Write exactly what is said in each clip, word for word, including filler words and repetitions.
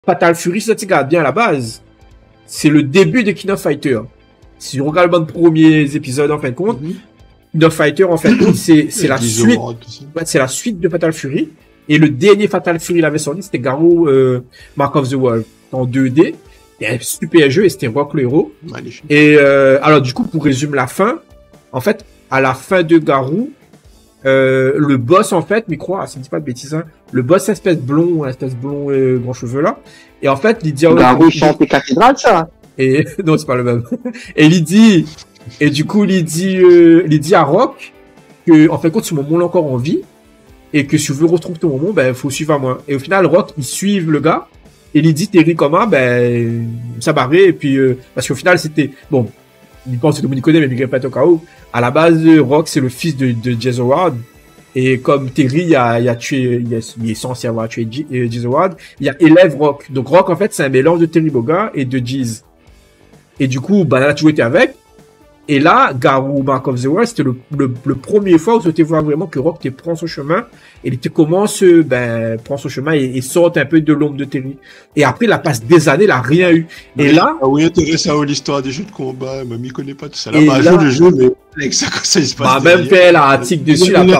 Fatal Fury, ça tu regardes bien à la base, c'est le début de King of Fighter. Si on regarde les premiers épisodes en fin de compte, mm-hmm. King of Fighter en fin de compte, c'est c'est la suite, ouais, c'est la suite de Fatal Fury. Et le dernier Fatal Fury il avait sorti, c'était Garou euh, Mark of the Wolf en deux D. C'était un super jeu et c'était Rock le héros. Magnifique. Et euh, alors du coup, pour résumer la fin, en fait, à la fin de Garou, euh, le boss en fait, mais crois, ça me dit pas de bêtises, hein, le boss espèce blond, espèce blond et grand cheveux là. Et en fait, il dit Garou chante les cathédrales, ça. Et non, c'est pas le même. Et il dit, et du coup, il dit, euh, il dit à Rock que en fait, quand ce moment là encore en vie. Et que si tu veux retrouver ton moment, ben, faut suivre à moi. Et au final, Rock, ils suivent le gars. Et il dit, Terry comment, ben, ça barré. Et puis, euh, parce qu'au final, c'était, bon, il pense que tout le monde connaît, mais il pas au cas où. À la base, Rock, c'est le fils de, de Jez Howard. Et comme Terry, il a, il a tué, il, a, il est censé avoir tué Jez Howard, il a élève Rock. Donc, Rock, en fait, c'est un mélange de Terry Bogard et de Jez. Et du coup, ben, là, tu toujours été avec. Et là, Garou Mark of the Wolf, c'était le, le, le premier fois où tu voir vraiment que Rock te prend son chemin et il te commence, ben, prend son chemin et, et sort un peu de l'ombre de Terry. Et après, il a passé des années, il a rien eu. Et oui, là. Ah oui, intéressé à l'histoire des jeux de combat, mais il connaît pas tout ça. Là, bah, là, joue le jeu, mais avec ça, quand ça, il se passe. M'a même fait l'article dessus, là.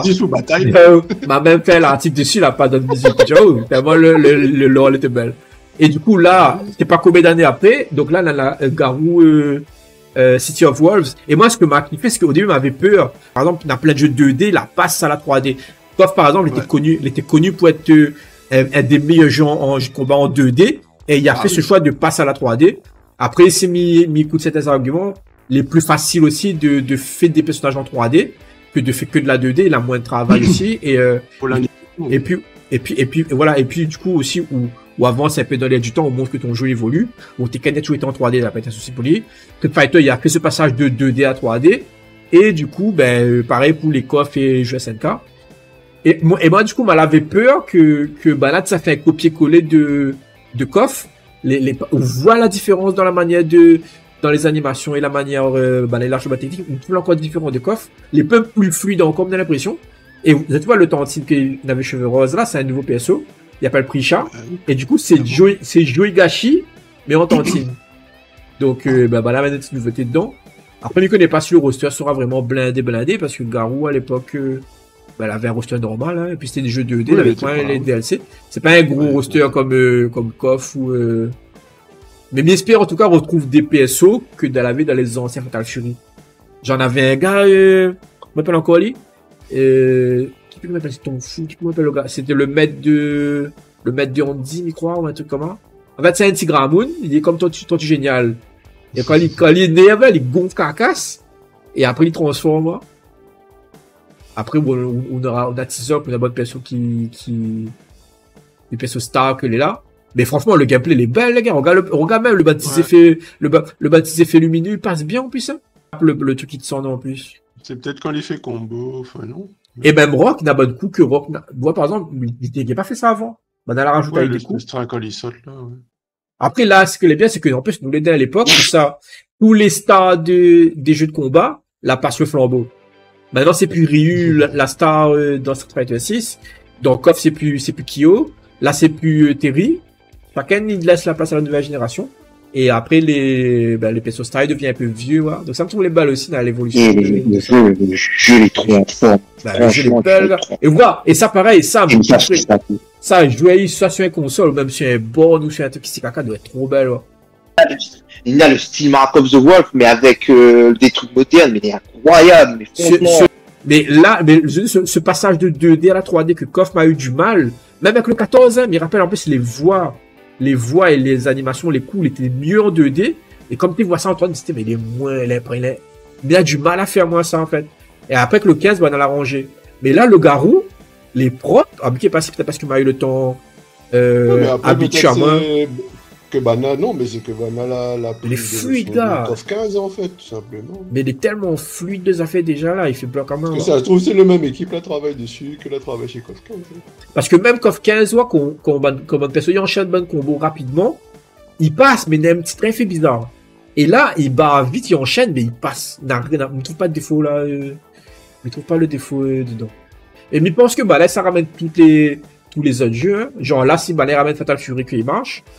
M'a même fait l'article dessus, là, pas de musique. Tu vois, tellement le, le, le lore était belle. Et du coup, là, c'est pas combien d'années après. Donc là, là, là Garou, euh, Euh, City of Wolves. Et moi, ce que m'a kiffé, c'est qu'au début, il m'avait peur. Par exemple, dans plein de jeux deux D, la passe à la trois D. Kof, par exemple, il ouais. était connu, il était connu pour être euh, un des meilleurs jeux en, en jeu de combat en deux D. Et il a ah, fait oui. ce choix de passer à la trois D. Après, il s'est mis, mis écoute certains arguments, les plus faciles aussi de, de faire des personnages en trois D que de faire que de la deux D. Il a moins de travail aussi. Et, euh, et puis, et puis, et puis, et voilà. Et puis, du coup, aussi, où, ou avant, c'est un peu dans l'air du temps, on montre que ton jeu évolue. Bon, tes canettes jouent en trois D, il n'a pas été un souci pour lui. Street Fighter, il y a fait ce passage de deux D à trois D. Et du coup, ben, pareil pour les coffres et jeux S N K. Et moi, et moi, du coup, m'en avait peur que, que, ben là, ça fait un copier-coller de, de coffres. Les, les, on voit la différence dans la manière de, dans les animations et la manière, euh, ben, les larges techniques. On trouve encore différents de coffres. Les peu plus fluides encore, on a l'impression. Et vous tu vois, le Tantine qu'il avait cheveux roses là, c'est un nouveau P S O. Il n'y a pas le prix chat. Et du coup, c'est ah bon. c'est Joigashi, mais en Tantine. Donc, euh, bah, bah, là, il y a une petite nouveauté dedans. Après, je ne connais pas si le roster sera vraiment blindé, blindé, parce que Garou, à l'époque, euh, bah, elle avait un roster normal, hein, et puis c'était des jeux deux D, oui, il avait pas les D L C. C'est pas un gros ouais, roster ouais. comme, euh, comme K O F ou, euh... mais j'espère, en tout cas, retrouve des P S O que dans la vie dans les anciens Fatal Fury. J'en avais un gars, euh, je m'appelle encore lui, euh, qui peut m'appeler ton fou, qui peut m'appeler le gars, c'était le maître de, le maître de Andy, je crois, ou un truc comme ça. En fait, c'est un Tigre Amoun, il est comme toi, tu, toi, tu génial. Et quand il, quand il est énervé, il gonfle carcasse, et après, il transforme. Après, bon, on aura, on a teaser, on a bonne perso qui, qui, les persos star que est là. Mais franchement, le gameplay, il est belle, les gars. Regarde, le, regarde même le baptisé ouais. fait, le, le baptisé fait lumineux, il passe bien, en plus, hein. Le, le truc qui te sort, en plus. C'est peut-être quand il fait combo, enfin, non. Et même Rock n'a pas de coup que Rock n'a, moi, par exemple, il n'a pas fait ça avant. Bah, dans la rajoute ouais, avec le, des coups. Le quand il saute, là, ouais. Après, là, ce que est bien, c'est que, en plus, nous l'aidons à l'époque, tout ça, tous les stars de, des jeux de combat, la passe le flambeau. Maintenant, c'est plus Ryu, la, la star, euh, dans Street Fighter six. Dans K O F, c'est plus, c'est plus Kyo. Là, c'est plus euh, Terry. Chacun, il laisse la place à la nouvelle génération. Et après, les, ben, les P S O Style deviennent un peu vieux, ouais. Donc, ça me trouve les balles aussi dans l'évolution. Et les, les jeux, les jeux, les trop enfants. Ben, les jeux, les belles. Et voilà. Et ça, pareil, ça, me ça, jouer soit sur une console, ou même sur un board, ou sur un truc qui s'est caca, doit être trop belle, ouais. Il y a le style Mark of the Wolf, mais avec, euh, des trucs modernes, mais il est incroyable, mais franchement. Ce, ce, mais là, mais, ce, ce passage de deux D à la trois D que K O F m'a eu du mal, même avec le quatorze, hein, mais il rappelle en plus les voix. Les voix et les animations, les coups, étaient mieux en deux D. Et comme tu vois ça en trois D, c'était, mais il est moins, il est, il est, il a du mal à faire moins ça, en fait. Et après que le quinze, bah, on l'a rangé. Mais là, le Garou, les props, ah, qui est passé peut-être parce qu'il m'a eu le temps, euh, habitué à moi. Que Bana, non, mais c'est que Bana la, la plus. Il est fluide, gars. K O F quinze, en fait, tout simplement. Mais il est tellement fluide de ça fait déjà, là, il fait bloc quand même. Parce que ça se trouve, c'est le même équipe, là, travaille dessus, que la travaille chez K O F quinze. Hein. Parce que même K O F quinze, ouais, qu'on, qu'on, qu'on, perso, il enchaîne bon combo rapidement, il passe, mais il a un petit train fait bizarre. Et là, il bat vite, il enchaîne, mais il passe. Il ne trouve pas de défaut, là, euh, il ne trouve pas le défaut, euh, dedans. Et mais il pense que, bah, là, ça ramène toutes les, tous les autres jeux, hein. Genre, là, si, bah, il ramène Fatal Fury qu'il marche.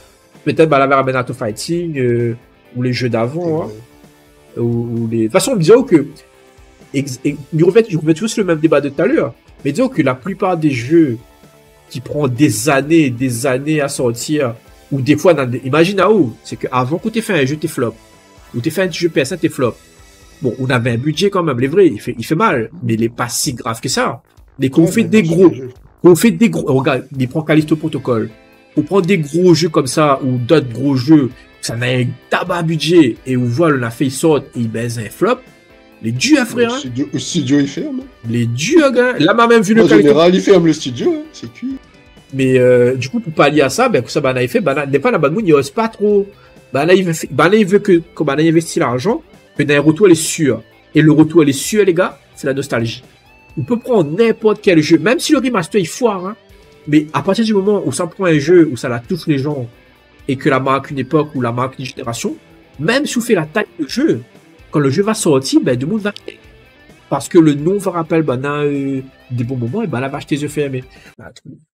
Peut-être, bah, la ramène à Fighting, euh, ou les jeux d'avant, hein, ou, ou les... De toute façon, disons que, ex... je refais toujours sur le même débat de tout à l'heure, mais disons que la plupart des jeux qui prennent des années, des années à sortir, ou des fois, dans des... imagine à où, c'est qu'avant que tu aies fait un jeu, t'es flop, ou tu aies fait un jeu P S un, t'es flop. Bon, on avait un budget quand même, les vrais, il fait, il fait mal, mais il n'est pas si grave que ça. Mais qu'on ouais, fait des gros, qu'on fait des gros, regarde, il prend Callisto Protocol. On prend des gros jeux comme ça, ou d'autres gros jeux, ça n'a un tabac budget, et on voit, on a fait, il sort, et il baise un flop. Les dieux, hein, frère. Le studio, le studio, il ferme. Les dieux, gars. Là, m'a même vu le En général, il ferme le studio, hein. C'est cuit. Mais, euh, du coup, pour pallier à ça, ben, que ça, ben, il fait, ben, n'est pas la bonne moune, il ose pas trop. Ben, là, il veut, ben, là, il veut que, comme, ben, il investit l'argent, que d'un retour, elle est sûre. Et le retour, elle est sûre, les gars, c'est la nostalgie. On peut prendre n'importe quel jeu, même si le remaster, il foire, hein. Mais à partir du moment où ça prend un jeu, où ça la touche les gens, et que la marque une époque ou la marque une génération, même si on fait la taille de jeu, quand le jeu va sortir, ben, tout le monde va acheter. Parce que le nom va rappeler, ben, dans, euh, des bons moments, et ben, là, va acheter les yeux fermés.